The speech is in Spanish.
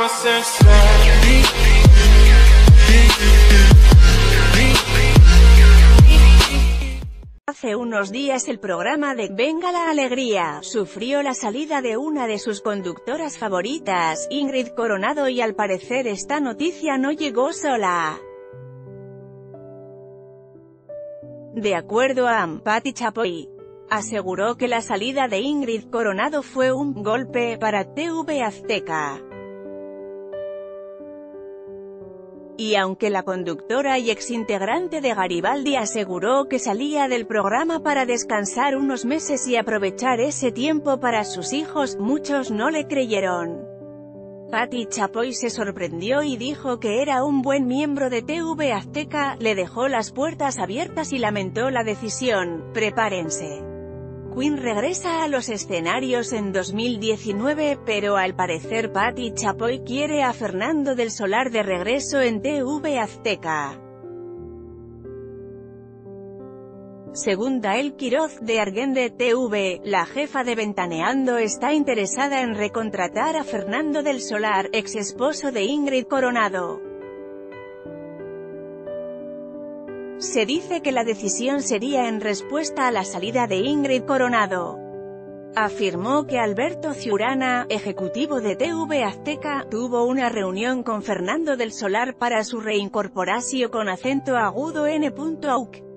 Hace unos días el programa de Venga la Alegría sufrió la salida de una de sus conductoras favoritas, Ingrid Coronado, y al parecer esta noticia no llegó sola. De acuerdo a Patti Chapoy, aseguró que la salida de Ingrid Coronado fue un golpe para TV Azteca. Y aunque la conductora y exintegrante de Garibaldi aseguró que salía del programa para descansar unos meses y aprovechar ese tiempo para sus hijos, muchos no le creyeron. Patti Chapoy se sorprendió y dijo que era un buen miembro de TV Azteca, le dejó las puertas abiertas y lamentó la decisión. Prepárense. Queen regresa a los escenarios en 2019, pero al parecer Patti Chapoy quiere a Fernando del Solar de regreso en TV Azteca. Según Dael Quiroz de Argende TV, la jefa de Ventaneando está interesada en recontratar a Fernando del Solar, ex esposo de Ingrid Coronado. Se dice que la decisión sería en respuesta a la salida de Ingrid Coronado. Afirmó que Alberto Ciurana, ejecutivo de TV Azteca, tuvo una reunión con Fernando del Solar para su reincorporación con acento agudo n.auk.